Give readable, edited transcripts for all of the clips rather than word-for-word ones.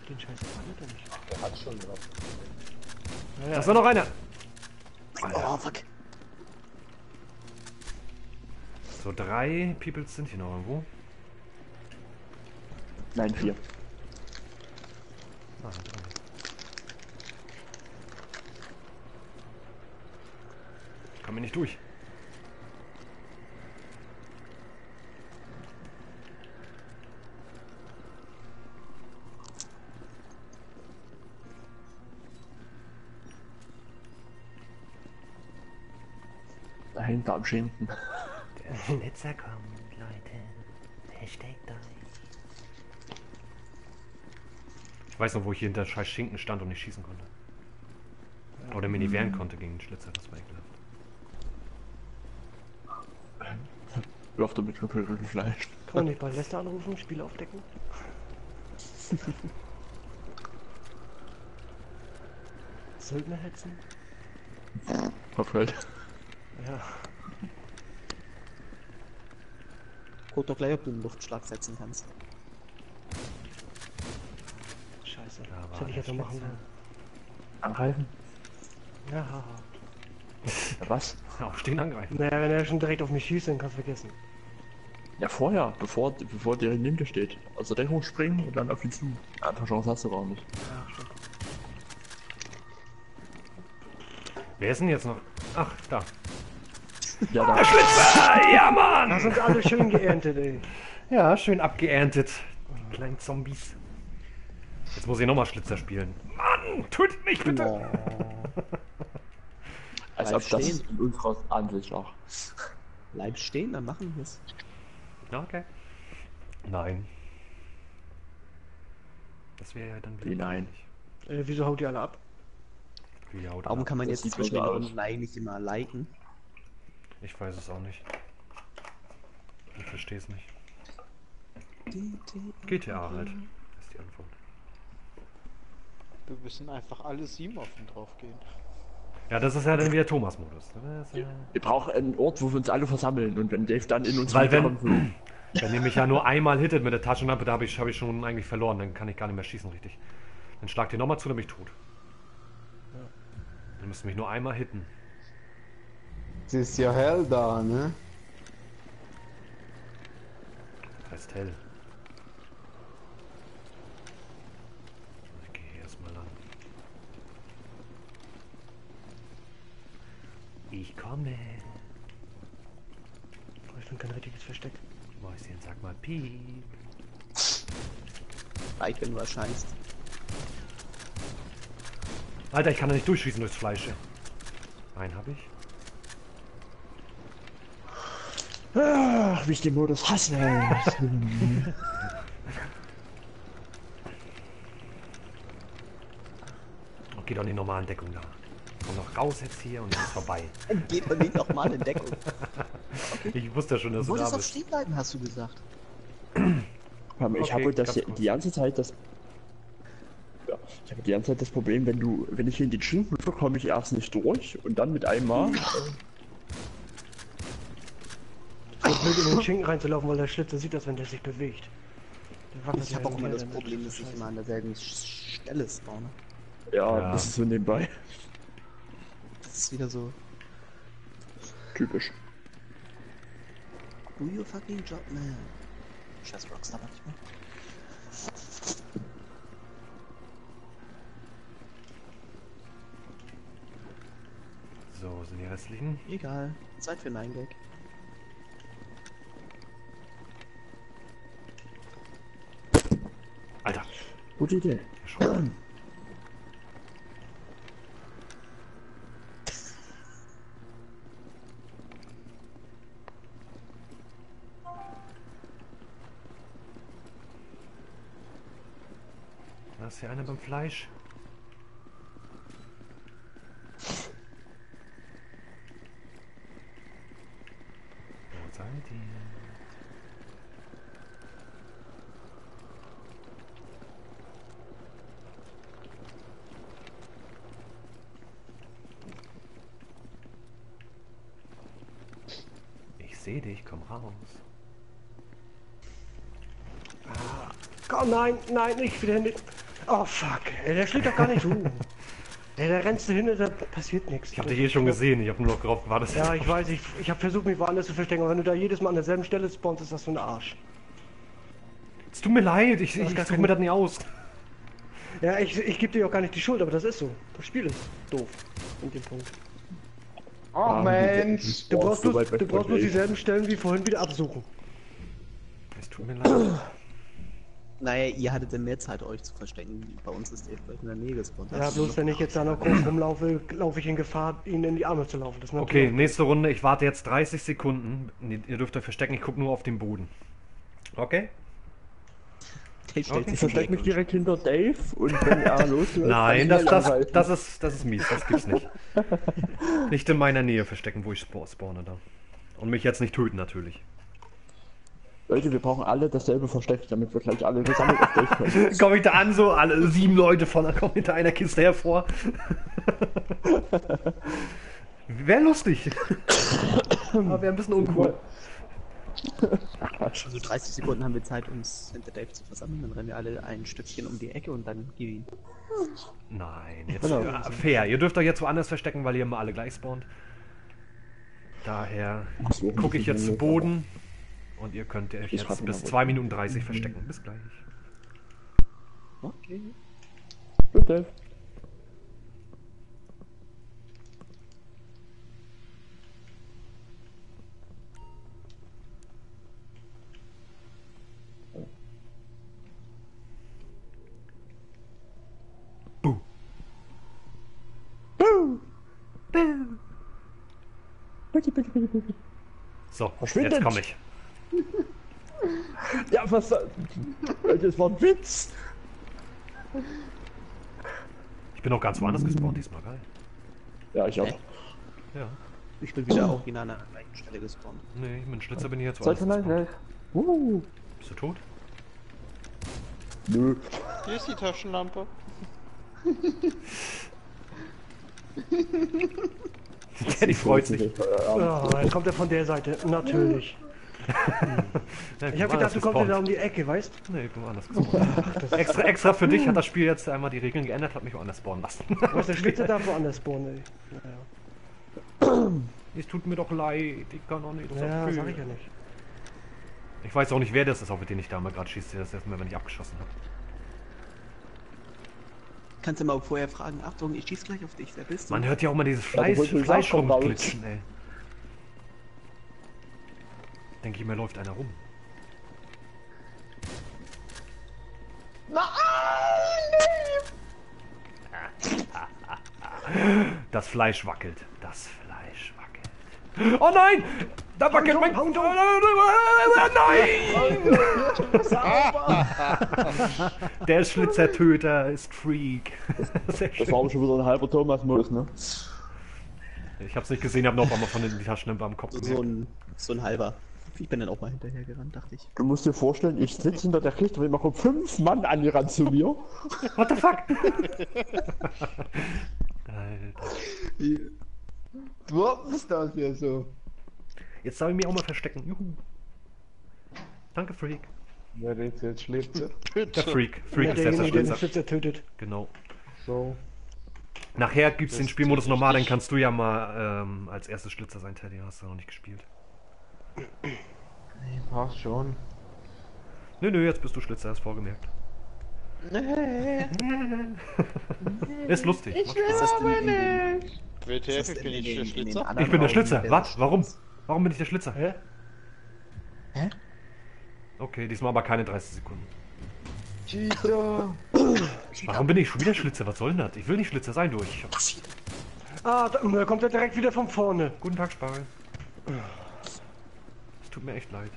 Den Scheiß hat er nicht. Der hat schon drauf. Naja, Da ist noch einer. Oh, fuck. So, 3 Peoples sind hier noch irgendwo. Nein, 4. Ah, 3. Komm mir nicht durch. Dahinter am Schinken. Der Schnitzer kommt, Leute. Versteckt euch. Ich weiß noch, wo ich hier hinter scheiß Schinken stand und nicht schießen konnte. Oder mir nicht wehren konnte gegen den Schlitzer, das war ekelhaft. Läuft damit gefülltes Fleisch. kann man nicht bei Lester anrufen, Spiel aufdecken? Söldner hetzen? Verfällt. Ja. Guck doch gleich, ob du einen Luftschlag setzen kannst. Scheiße. Da war Was hätte ich der jetzt noch machen Schlitzer. sollen? Angreifen? Ja, haha. Was? Aufstehen, angreifen. Naja, wenn er schon direkt auf mich schießt, dann kannst du vergessen. Ja, vorher, bevor der neben dir steht. Also Deckung springen und dann auf ihn zu. Andere Chance hast du gar nicht. Ja, stimmt. Wer ist denn jetzt noch? Ach, da. Ja, da. Schlitzer! Ja, Mann! Da sind alle schön geerntet, ey. Ja, schön abgeerntet. Die kleinen Zombies. Jetzt muss ich nochmal Schlitzer spielen. Mann, tut nicht bitte! Oh. Als Bleib ob das stehen. in unserer Ansicht auch. Bleib stehen, dann machen wir es. Ja, okay. Nein. Das wäre ja dann Wie nein? peinlich. Wieso haut die alle ab? Wie haut Warum ab? kann man Das jetzt sieht zwischen den so aus. Runden eigentlich immer liken? Ich weiß es auch nicht. Ich verstehe es nicht. GTA halt. Das ist die Antwort. Wir müssen einfach alle 7 offen drauf gehen. Ja, das ist ja dann wieder Thomas-Modus. Das ist, Wir brauchen einen Ort, wo wir uns alle versammeln und wenn Dave dann in uns Weil kommt, wenn ihr mich ja nur einmal hittet mit der Taschenlampe, da hab ich schon eigentlich verloren. Dann kann ich gar nicht mehr schießen richtig. Dann schlagt ihr nochmal zu, dann bin ich tot. Dann müsst ihr mich nur einmal hitten. Es ist ja hell da, ne? Das heißt hell. Ich gehe hier erstmal lang. Ich komme. Oh, ich finde kein richtiges Versteck. Mäuschen, sag mal piep. Reicht, wenn du erscheinst. Alter, ich kann da nicht durchschießen durchs Fleisch. Einen habe ich. ach, wie ich den Modus hasse. Okay, doch in die normalen Deckung da. Komm noch raus jetzt hier und dann ist vorbei. Geht man nicht nochmal in Deckung. Ich wusste ja schon, dass Du du da wolltest auf bist. stehen bleiben, hast du gesagt. Ich Okay, habe das ganz kurz. die ganze Zeit das. Ja, ich habe die ganze Zeit das Problem, wenn ich in den Schinken drücke, komme ich erst nicht durch und dann mit einmal. Ich will in den Schinken reinzulaufen, weil der Schlitzer sieht das, wenn der sich bewegt. Der wackelt Ich ja habe auch hin und immer her, das dann Problem, dass ist ich das immer an derselben Stelle spawne. Ja, Ja. das ist so nebenbei. Das ist wieder so. Typisch. Do your fucking job, man. Scheiß Rockstar manchmal. So, wo sind die restlichen? Egal. Zeit für 9-Gag. Alter, Gute Idee. der Schrott. Da ist hier einer beim Fleisch. Wo seid ihr? Ich sehe dich, komm raus. Oh nein, nein, nicht wieder nicht. Oh fuck, ey, der schlägt doch gar nicht zu. Ey, da rennst du hin und da passiert nichts. Ich hab dich schon gesehen, ich hab nur noch drauf gewartet. Ja, ich weiß, ich habe versucht, mich woanders zu verstecken, aber wenn du da jedes Mal an derselben Stelle spawnst, ist das so ein Arsch. Es tut mir leid, ich gar suche kein- mir das nicht aus. Ja, ich gebe dir auch gar nicht die Schuld, aber das ist so. Das Spiel ist doof. In dem Punkt. Oh Mensch! Du brauchst so weit weg bloß von Dave. dieselben Stellen wie vorhin wieder absuchen. Es tut mir leid. Naja, ihr hattet dann mehr Zeit, euch zu verstecken. Bei uns ist der vielleicht in der Nähe gespawnt. Ja, bloß wenn ich jetzt da noch groß rumlaufe, laufe ich in Gefahr, ihnen in die Arme zu laufen. Das ist Okay, natürlich- nächste Runde. Ich warte jetzt 30 Sekunden. Ihr dürft euch verstecken, ich gucke nur auf den Boden. Okay? Der stellt Okay. sich Ich verstecke mich direkt hinter Dave und wenn er losläuft... Nein, kann ich das anhalten. ist mies, das gibt's nicht. Nicht in meiner Nähe verstecken, wo ich spawne da. Und mich jetzt nicht töten natürlich. Leute, wir brauchen alle dasselbe Versteck, damit wir gleich alle gesammelt auf Dave können. Komm ich da an, so alle 7 Leute kommen hinter einer Kiste hervor. Wäre lustig. Aber wäre ein bisschen uncool. Also 30 Sekunden haben wir Zeit, uns hinter Dave zu versammeln. Dann rennen wir alle ein Stückchen um die Ecke und dann gib ihn. Nein, jetzt Genau. fair. Ihr dürft euch jetzt woanders verstecken, weil ihr immer alle gleich spawnt. Daher So, gucke ich jetzt zu Boden und ihr könnt euch Ich jetzt hab ihn bis aber. 2 Minuten 30 verstecken. Bis gleich. Okay. Gut, Dave. Buh. Bitte, bitte, bitte, bitte. So, Verschwindet. jetzt komme ich. Ja, was... Leute, das war ein Witz! Ich bin auch ganz woanders gespawnt diesmal, geil. Ja, ich auch. Ja. Ich bin wieder original an der gleichen Stelle gespawnt. Nee, mit dem Schlitzer bin ich jetzt Seid woanders ihr gespawnt. gleich? Bist du tot? Nö. Hier ist die Taschenlampe. Danny freut sich. Oh, jetzt kommt er von der Seite. Natürlich. Ja, Ich habe gedacht, du kommst ja da um die Ecke, weißt du? Nee, ich bin woanders gespawnt. extra für dich hat das Spiel jetzt einmal die Regeln geändert, hat mich woanders spawnen lassen. Du hast der Schlitzer da woanders spawnen, ey. Naja. Es tut mir doch leid, ich kann auch nicht. Ja, sag ich ja nicht. Ich weiß auch nicht, wer das ist, auf den ich da mal gerade schieße, der das erstmal, wenn ich abgeschossen habe. Kannst du mal vorher fragen, Achtung, ich schieß gleich auf dich, wer bist du? Man hört ja auch mal dieses Ja, du wolltest mir Fleisch sagen, komm raus. rumglitschen, ey. Denke ich mir, läuft einer rum. Das Fleisch wackelt. Das Fleisch wackelt. Oh nein! Da wackelt mein... Nein! Der Schlitzertöter ist Freak. Sehr Das schön. war aber schon wieder ein halber Thomas-Modus, ne? Ich hab's nicht gesehen, hab noch einmal von den Taschenlampe am Kopf So gemerkt. so ein halber. Ich bin dann auch mal hinterher gerannt, dachte ich. Du musst dir vorstellen, ich sitze hinter der Kiste und immer kommen 5 Mann angerannt zu mir. What the fuck? Alter. Du hast das ja so. Jetzt darf ich mich auch mal verstecken. Juhu. Danke, Freak. Wer ist jetzt Schlitzer? Der Freak. Freak ist jetzt der Derjenige, der den Schlitzer. Schlitzer tötet. Genau. So. Nachher gibt's den Spielmodus normal, dann kannst du ja mal als erstes Schlitzer sein, Teddy. Hast du noch nicht gespielt. Passt schon. Nö, jetzt bist du Schlitzer, hast vorgemerkt. Ist lustig. macht Spaß. Ist das denn in den, WTF, ich bin nicht der Schlitzer. Ich bin der Schlitzer. Was? Warum? Warum bin ich der Schlitzer? Hä? Okay, diesmal aber keine 30 Sekunden. Cheater! Warum bin ich schon wieder Schlitzer? Was soll denn das? Ich will nicht Schlitzer sein, du. Ah, da kommt er direkt wieder von vorne. Guten Tag, Spargel. Es tut mir echt leid.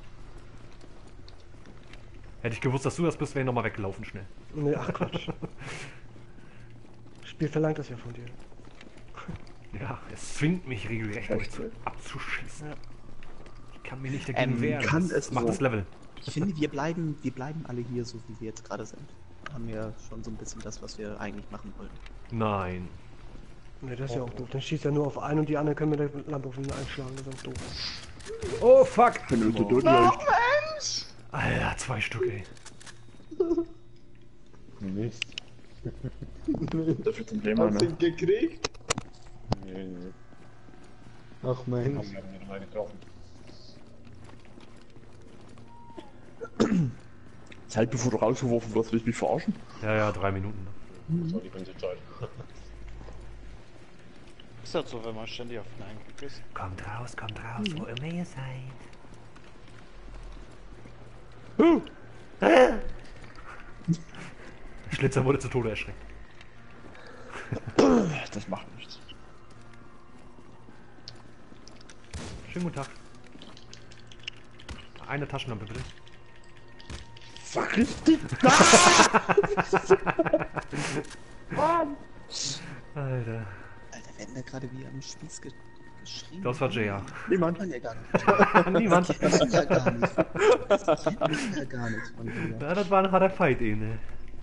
Hätte ich gewusst, dass du das bist, wäre ich nochmal weggelaufen schnell. Nee, ach Quatsch. Spiel verlangt das ja von dir. Ja, es zwingt mich regelrecht euch abzuschießen. Ja. Ich kann mir nicht dagegen wehren. kann Das es macht so- das Level. Ich finde, wir bleiben alle hier, so wie wir jetzt gerade sind. Haben ja schon so ein bisschen das, was wir eigentlich machen wollten. Nein. Nee, das ist ja auch doof. Dann schießt er nur auf einen und die anderen können mit der Lampe auf ihn einschlagen. Das ist auch doof. Oh fuck! Wenn du tot Alter, 2 Stück, ey. Nee, Mist. Das wird ein Thema, Hast du ne? ihn gekriegt? Nee. Ach Mensch. Zeit bevor du rausgeworfen wirst, willst du mich verarschen? Ja, ja, 3 Minuten. Ist halt so, wenn man ständig auf Nein ist. Kommt raus, wo immer ihr seid. Der Schlitzer wurde zu Tode erschreckt. Das macht nichts. Schönen guten Tag. Eine Taschenlampe bitte. Verrichtet! Alter. Alter, werden da gerade wie am Spieß geschrien. Das war Jaya. Niemand. Man ja gar nicht. Niemand. Das kennt man ja gar nicht. Das kennt man ja gar nicht von dir. Ja, das war ein harter Fight, ne?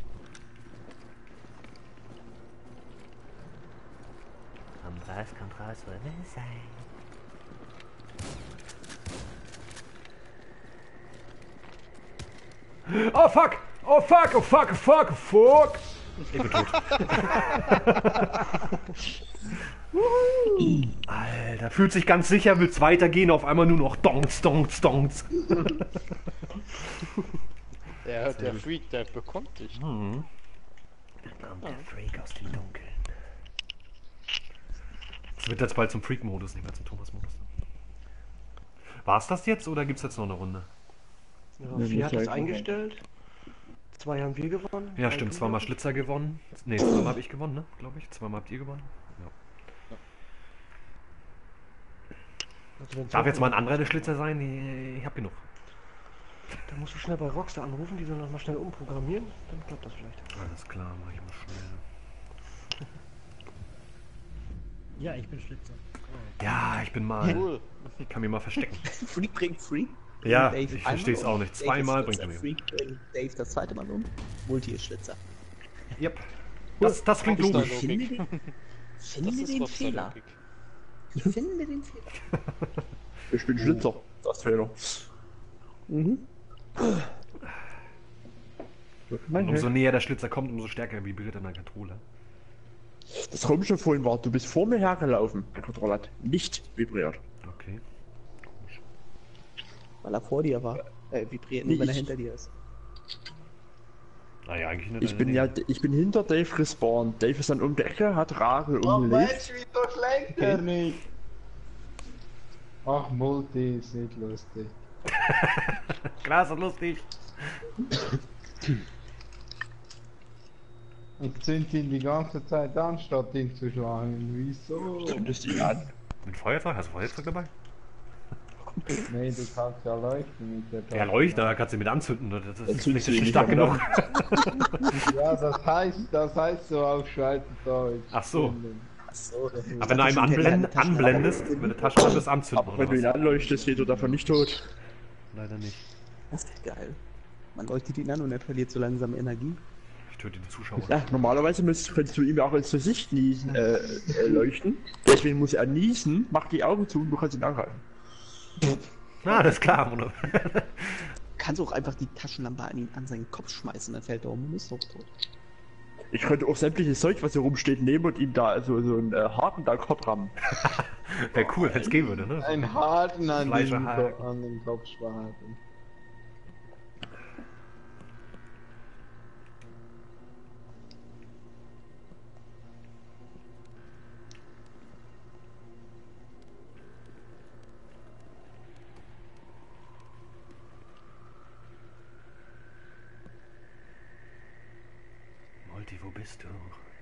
Kommt raus, wo immer ihr seid. Oh fuck! Oh fuck! Oh fuck! Oh fuck! Oh fuck! Ich bin tot. Alter, fühlt sich ganz sicher, will's weitergehen, auf einmal nur noch Donks, Donks, Donks. Der Freak, der bekommt dich. Der Freak aus dem Dunkeln. Das wird jetzt bald zum Freak-Modus, nicht mehr zum Thomas-Modus. War's das jetzt oder gibt's jetzt noch eine Runde? Ja, 4 hat es eingestellt. 2 haben wir gewonnen. Ja, 3 stimmt, du. zweimal Schlitzer gewonnen. Ne, zweimal habe ich gewonnen, ne? Glaube ich. Zweimal habt ihr gewonnen. Ja. Also wenn's Darf jetzt mal ein hochkommt, anderer der Schlitzer sein? Ich hab genug. Da musst du schnell bei Rockstar anrufen, die sollen das mal schnell umprogrammieren, dann klappt das vielleicht. Alles klar, mach ich mal schnell. Ja, ich bin Schlitzer. Ja, ich bin mal. Cool. Ich kann mich mal verstecken. Freak bringt Freak. Ja, Dave ich einmal versteh's um. auch nicht. Dave Zweimal ist bringt er Schlitzer, mir. Freak bringt Dave das zweite Mal um. Multi ist Schlitzer. Yep. Das klingt Ist da logisch. Logik. Finde Das ist den Rockstar Fehler. Logik. Ich finde den Fehler. Ich bin Schlitzer. Das ist Fehler. Und umso näher der Schlitzer kommt, umso stärker vibriert dann der Controller. Das Komische vorhin war, du bist vor mir hergelaufen. Der Kontrolle hat nicht vibriert. Okay. Weil er vor dir war. Vibriert nur, wenn er hinter dir ist. Naja, eigentlich nicht. Ich bin hinter Dave respawned. Dave ist dann um die Ecke, hat Rare Oh umgelegt. Mensch, wieso schlägt er nicht? Ach, Multi ist nicht lustig. Klar, so lustig. Ich zünd ihn die ganze Zeit an, statt ihn zu schlagen. Wieso? Zündest ihn an. Mit Feuerzeug? Hast du Feuerzeug dabei? Nee, du kannst ja leuchten mit der Der Leuchter kannst du mit anzünden. Das Dann ist zündest nicht du ihn stark nicht genug. Ja, das heißt so auf Schweizerdeutsch. Ach so. Achso. Aber wenn du einem anblendest, mit der Taschenlampe das anzünden Aber oder wenn du ihn was? anleuchtest, geht er davon nicht tot. Leider nicht. Das ist geil. Man leuchtet ihn an und er verliert so langsam Energie. Ich töte die Zuschauer. Ja, normalerweise könntest du ihm auch ins Gesicht niesen, leuchten. Deswegen muss er niesen, mach die Augen zu und du kannst ihn angreifen. Ah, das ist klar, Bruder. Kannst auch einfach die Taschenlampe an seinen Kopf schmeißen, dann fällt er um und ist doch tot. Ich könnte auch sämtliches Zeug, was hier rumsteht, nehmen und ihm da so einen Haken da Kopf rammen. Wäre cool, wenn es gehen würde, ne? Ein Haken an Fleischerhaken. an den Kopf sparen. Multi, wo bist du?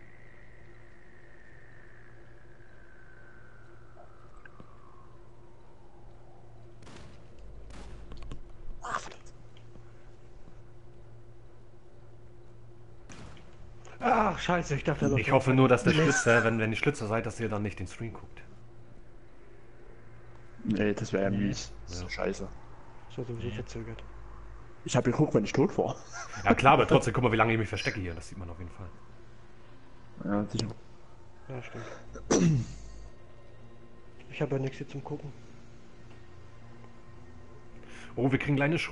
Ach, scheiße, ich dachte, er läuft Ich hoffe nur, dass der Schlitzer, wenn ihr Schlitzer seid, dass ihr dann nicht den Stream guckt. Nee, das wäre ja mies. Das ist Ja. scheiße. Das war sowieso verzögert. Ich habe geguckt, wenn ich tot war. Ja klar, aber trotzdem, guck mal, wie lange ich mich verstecke hier. Das sieht man auf jeden Fall. Ja, sicher. Ja, stimmt. Ich habe ja nichts hier zum Gucken. Oh, wir kriegen kleine